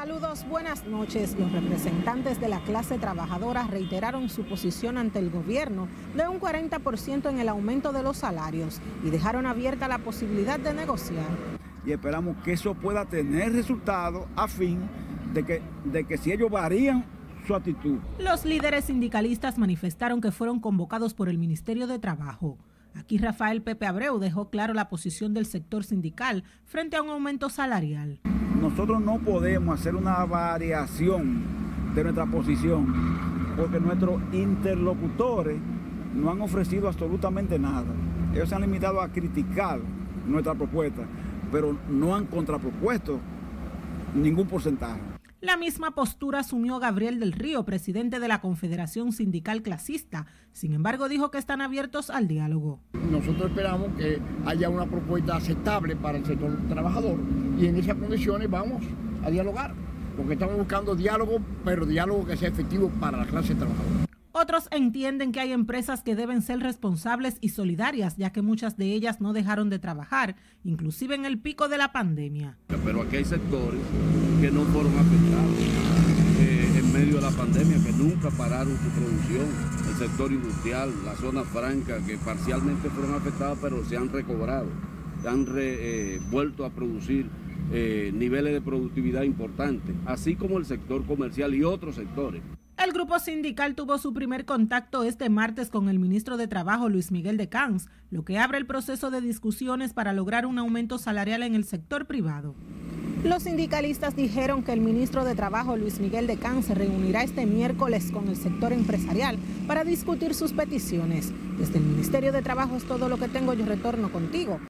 Saludos, buenas noches. Los representantes de la clase trabajadora reiteraron su posición ante el gobierno de un 40% en el aumento de los salarios y dejaron abierta la posibilidad de negociar. Y esperamos que eso pueda tener resultado a fin de que si ellos varían su actitud. Los líderes sindicalistas manifestaron que fueron convocados por el Ministerio de Trabajo. Aquí Rafael Pepe Abreu dejó claro la posición del sector sindical frente a un aumento salarial. Nosotros no podemos hacer una variación de nuestra posición porque nuestros interlocutores no han ofrecido absolutamente nada. Ellos se han limitado a criticar nuestra propuesta, pero no han contrapropuesto ningún porcentaje. La misma postura asumió Gabriel del Río, presidente de la Confederación Sindical Clasista. Sin embargo, dijo que están abiertos al diálogo. Nosotros esperamos que haya una propuesta aceptable para el sector trabajador y en esas condiciones vamos a dialogar, porque estamos buscando diálogo, pero diálogo que sea efectivo para la clase trabajadora. Otros entienden que hay empresas que deben ser responsables y solidarias, ya que muchas de ellas no dejaron de trabajar, inclusive en el pico de la pandemia. Pero aquí hay sectores que no fueron afectados en medio de la pandemia, que nunca pararon su producción. El sector industrial, la zona franca, que parcialmente fueron afectadas, pero se han recobrado, se han vuelto a producir niveles de productividad importantes, así como el sector comercial y otros sectores. El grupo sindical tuvo su primer contacto este martes con el ministro de Trabajo, Luis Miguel de Camps, lo que abre el proceso de discusiones para lograr un aumento salarial en el sector privado. Los sindicalistas dijeron que el ministro de Trabajo, Luis Miguel de Camps, se reunirá este miércoles con el sector empresarial para discutir sus peticiones. Desde el Ministerio de Trabajo es todo lo que tengo. Yo retorno contigo